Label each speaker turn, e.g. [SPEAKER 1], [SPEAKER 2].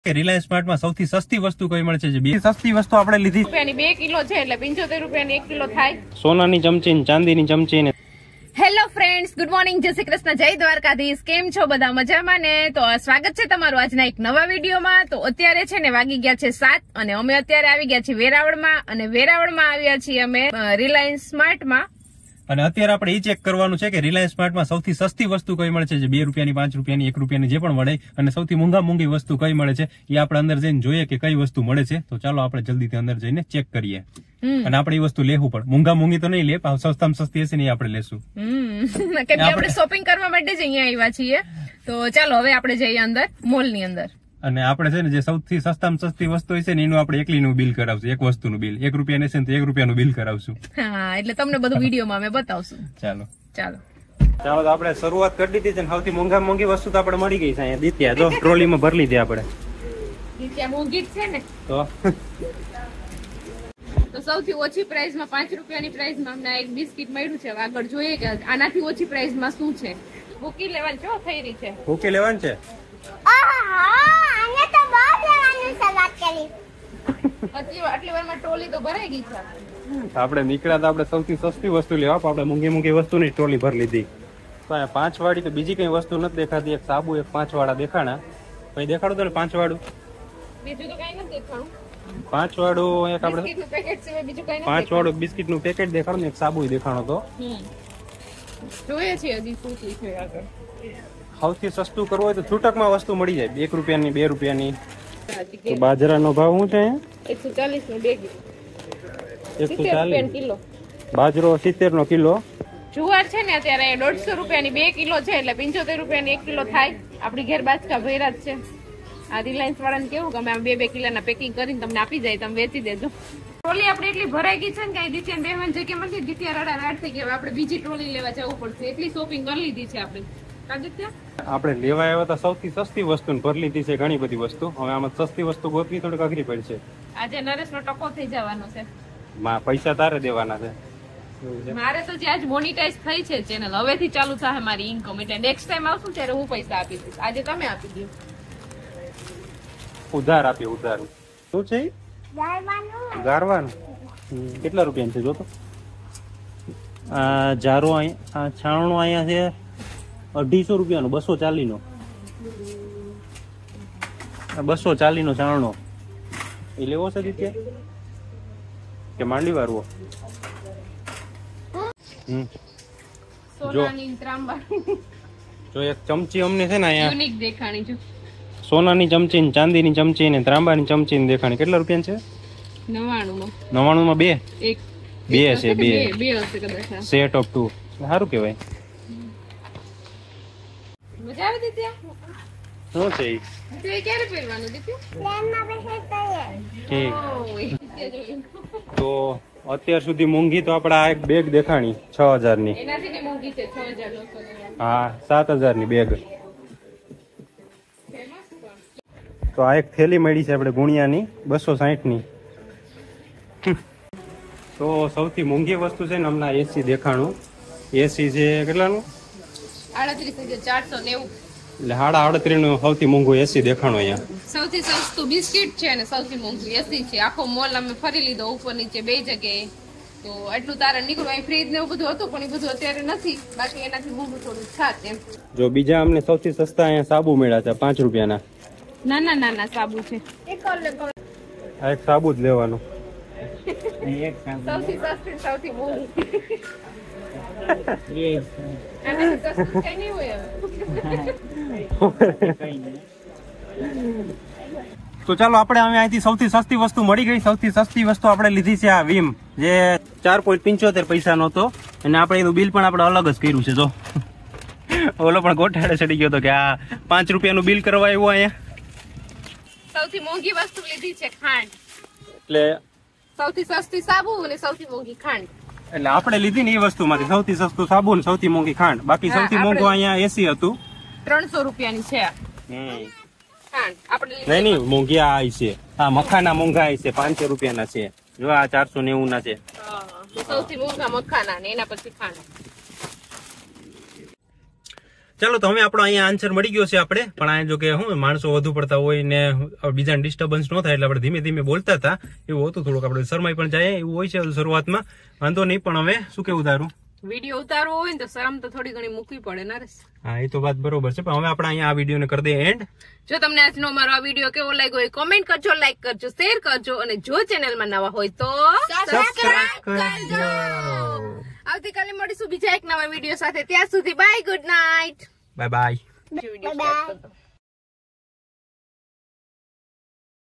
[SPEAKER 1] Reliance સ્માર્ટમાં સૌથી સસ્તી વસ્તુ કઈ મળે છે? જે બે સસ્તી વસ્તુ આપણે લીધી
[SPEAKER 2] રૂપિયાની 2 કિલો છે એટલે 75 રૂપિયાની 1 કિલો થાય.
[SPEAKER 1] સોનાની ચમચી ને ચાંદીની ચમચી ને.
[SPEAKER 2] હેલો ફ્રેન્ડ્સ, ગુડ મોર્નિંગ, જય શ્રી કૃષ્ણ, જય દ્વારકાધીશ. કેમ છો બધા? મજામાં ને? તો સ્વાગત છે તમારું આજના એક નવા વિડીયોમાં. તો અત્યારે છે ને વાગી ગયા છે 7 અને અમે અત્યારે આવી ગયા છીએ વેરાવળમાં અને વેરાવળમાં આવ્યા છીએ અમે રિલાયન્સ સ્માર્ટમાં.
[SPEAKER 1] અને અત્યારે આપણે એ ચેક કરવાનું છે કે રિલાયન્સ સ્માર્ટમાં સૌથી સસ્તી વસ્તુ કઈ મળે છે? જે 2 રૂપિયાની, 5 રૂપિયાની, 1 રૂપિયાની જે પણ મળે, અને સૌથી મોંઘી વસ્તુ કઈ મળે છે એ આપણે અંદર જઈને જોઈએ કે કઈ વસ્તુ મળે છે. તો ચાલો આપણે જલ્દીથી અંદર જઈને ચેક કરીએ. અને આપણે એ વસ્તુ લેવું પડે. મોંઘી તો નહીં લે, સસ્તામાં સસ્તી હશે ને એ આપણે લેશું.
[SPEAKER 2] કેમ કે આપણે શોપિંગ કરવા માટે જ અહીંયા આવ્યા છીએ. તો ચાલો હવે આપણે જઈએ અંદર મોલની અંદર.
[SPEAKER 1] અને આપણે છે ને જે સૌથી સસ્તામાં સસ્તી વસ્તુ હોય છે ને એનું આપણે એકલીનું બિલ કરાવશું. એક વસ્તુનું બિલ 1 રૂપિયા છે ને તો 1 રૂપિયાનું બિલ કરાવશું.
[SPEAKER 2] હા, એટલે તમને બધું વિડીયોમાં અમે બતાવશું.
[SPEAKER 1] ચાલો
[SPEAKER 2] તો
[SPEAKER 1] આપણે શરૂઆત કરી દીધી છે. સૌથી મોંઘી વસ્તુ તો આપણે મળી ગઈ છે અહીંયા. દીત્યા જો ટ્રોલીમાં ભરી લીધી આપણે.
[SPEAKER 2] દીત્યા મોંઘી છે ને તો સૌથી ઓછી પ્રાઇસમાં 5 રૂપિયાની પ્રાઇસમાં અમને એક બિસ્કિટ મળ્યું છે. આગળ જોઈએ કે આનાથી ઓછી પ્રાઇસમાં શું છે. ભૂકી લેવાની છો થઈ રહી છે.
[SPEAKER 1] ભૂકી લેવાની છે.
[SPEAKER 2] આટલી વારમાં ટ્રોલી તો ભરાઈ ગઈ છે.
[SPEAKER 1] આપણે નીકળ્યા તો આપણે સૌથી સસ્તી વસ્તુ લેવા, આપણે મોંઘી વસ્તુની ટ્રોલી ભરી લીધી. 5 વાળી તો બીજી કઈ વસ્તુ નથી દેખાતી. એક સાબુ, એક 5 વાળા દેખાણા. પછી દેખાડો તો 5 વાળું.
[SPEAKER 2] બીજું તો કઈ નથી દેખાણું.
[SPEAKER 1] 5 વાળું એક આપણે
[SPEAKER 2] બિસ્કિટનું પેકેટ છે, બીજું કઈ નથી.
[SPEAKER 1] 5 વાળું બિસ્કિટનું પેકેટ દેખાડો ને એક સાબુ દેખાણો તો.
[SPEAKER 2] જોઈએ છે હજી શું છે આગળ.
[SPEAKER 1] સૌથી સસ્તું કરવું હોય તો છૂટકમાં વસ્તુ મળી જાય. 1 રૂપિયાની, 2 રૂપિયાની. તો બાજરાનો ભાવ શું છે?
[SPEAKER 2] 140 નો બેગ.
[SPEAKER 1] 140
[SPEAKER 2] કિલો.
[SPEAKER 1] બાજરો 70 નો કિલો.
[SPEAKER 2] જુવાર છે ને અત્યારે 150 રૂપિયાની 2 કિલો છે એટલે 75 રૂપિયાની 1 કિલો થાય. આપડી ઘેર બાજકા ભર્યા જ છે. આ રિલાયન્સ વાળાને કેવું કે અમે 2 કિલોના પેકિંગ કરીને તમને આપી જાય, તમે વેચી દેજો. ટ્રોલી આપણે એટલી ભરાઈ ગઈ છે ને કઈ દીત્યા બેહવાની જગ્યા નથી. દીત્યા રાડ થઈ ગયા. આપણે બીજી ટ્રોલી લેવા જવું પડશે. એટલી શોપિંગ કરી લીધી છે આપણે.
[SPEAKER 1] આપણે લેવા આવ્યા તો સૌથી સસ્તી વસ્તુ ભરી લીધી છે. ઘણી બધી વસ્તુ. હવે આમાં સસ્તી વસ્તુ ગોતવી થોડીક અઘરી પડશે.
[SPEAKER 2] આજે નરેશ નો ટકો થઈ જવાનો છે.
[SPEAKER 1] પૈસા તારે દેવાના છે.
[SPEAKER 2] મારે તો આજ મોનિટાઈઝ થઈ છે ચેનલ. હવેથી ચાલુ થાય મારી ઇન્કમ. એટલે નેક્સ્ટ ટાઈમ આવશું ત્યારે હું પૈસા આપી દઈશ. આજે તમે આપી દો.
[SPEAKER 1] ઉધાર આપી. ઉધાર શું છે? ગારવાનું. કેટલા રૂપિયા છે જોતો? આ જારો અહીંયા, આ છાણું અહીંયા છે 250 રૂપિયાનો. 240 નો. 240 નો છાણો એ લેવો છે દીત્યા કે માંડી વાળવો? જો એક ચમચી અમને છે ને અહીંયા
[SPEAKER 2] યુનિક દેખાણી છે.
[SPEAKER 1] સોનાની ચમચી ને ચાંદીની ચમચી ને ત્રાંબાની ચમચી ને દેખાણી. કેટલા રૂપિયા છે? 99 માં 2 છે. 2
[SPEAKER 2] હશે કદાચ.
[SPEAKER 1] Set of 2. સારું કહેવાય.
[SPEAKER 2] મજા આવે દીત્યા?
[SPEAKER 1] શું છે
[SPEAKER 2] તે ક્યારે પહેરવાનું દીત્યા?
[SPEAKER 1] તો અત્યાર સુધી મોંઘી તો આપણે આ એક બેગ દેખાણી 6000 ની.
[SPEAKER 2] એનાથી મોંઘી છે 6000.
[SPEAKER 1] હા, 7000 ની બેગ. તો આ એક થેલી મળી છે આપણે ગુણિયાની 260 ની. તો સૌથી મોંઘી વસ્તુ છે ને હમણાં એસી દેખાણું. એસી છે કેટલાનું?
[SPEAKER 2] 38,490.
[SPEAKER 1] એટલે 38 નું સૌથી મોંઘું એસી દેખાણું અહીંયા.
[SPEAKER 2] સૌથી સસ્તું બિસ્કિટ છે અને સૌથી મોંઘું એસી છે. આખો મોલ અમે ફરી લીધો ઉપર નીચે 2 જગ્યાએ. તો એટલું તારે નીકળવું. અહીં ફ્રીજ ને એવું બધું હતું પણ એ બધું અત્યારે નથી. બાકી એનાથી મોંઘું થોડું થાત એમ. જો
[SPEAKER 1] બીજા અમને સૌથી સસ્તા અહીંયા સાબુ મળ્યા છે 5 રૂપિયાના.
[SPEAKER 2] નાના સાબુ છે.
[SPEAKER 1] આ એક સાબુ જ લેવાનું.
[SPEAKER 2] સૌથી સસ્તી સૌથી મોંઘું.
[SPEAKER 1] તો ચાલો આપણે અહીંથી સૌથી સસ્તી વસ્તુ મળી ગઈ. સૌથી સસ્તી વસ્તુ આપણે લીધી છે આ વીમ, જે 4.75 પૈસાનો હતો. અને આપણે એનું બિલ પણ આપણે અલગ જ કર્યું છે. જો ઓલો પણ ગોઠાડે ચડી ગયો હતો કે આ 5 રૂપિયાનું બિલ કરવા આવ્યું અહીંયા.
[SPEAKER 2] સૌથી મોંઘી વસ્તુ લીધી છે ખાંડ.
[SPEAKER 1] એટલે
[SPEAKER 2] સૌથી સસ્તી સાબુ અને સૌથી મોંઘી ખાંડ.
[SPEAKER 1] એટલે આપણે લીધી ને એ વસ્તુમાંથી સૌથી સસ્તું સાબુ ને સૌથી મોંઘી ખાંડ. બાકી સૌથી મોંઘું અહીંયા એસી હતું.
[SPEAKER 2] 300 રૂપિયાની છે ખાંડ. આપણે
[SPEAKER 1] નહીં મોંઘી આ છે. હા, મખાના મોંઘા છે 500 રૂપિયાના છે. જો આ 490 ના છે.
[SPEAKER 2] સૌથી મોંઘા મખાના ને એના પછી ખાંડ.
[SPEAKER 1] ચાલો તો હવે આપણો અહીંયા આન્સર મળી ગયો છે આપણે, પણ આ જો કે હું માણસો વધુ પડતા હોય ને બીજાને ડિસ્ટર્બન્સ ન થાય એટલે આપણે ધીમે ધીમે બોલતા હતા, એવું હતું થોડુંક, આપણે શરમાઈ પણ જાય એવું હોય છે શરૂઆતમાં, વાંધો નહીં. પણ હવે શું કેવું તારું?
[SPEAKER 2] વિડીયો ઉતારવો હોય ને તો શરમ તો થોડી ઘણી મૂકવી પડે નરેશ.
[SPEAKER 1] હા એ તો વાત બરોબર છે, પણ હવે આપણે અહીંયા આ વિડીયોને કરી દઈએ એન્ડ.
[SPEAKER 2] જો તમને આજનો અમારો આ વિડીયો કેવો લાગ્યો હોય કોમેન્ટ કરજો, લાઈક કરજો, શેર કરજો, અને જો ચેનલમાં નવા હોય તો સબસ્ક્રાઇબ કરજો. આવતીકાલે મળીશું બીજા એક નવા વિડીયો સાથે, ત્યાં સુધી bye, good night,
[SPEAKER 1] bye bye.
[SPEAKER 2] Video start કરતો.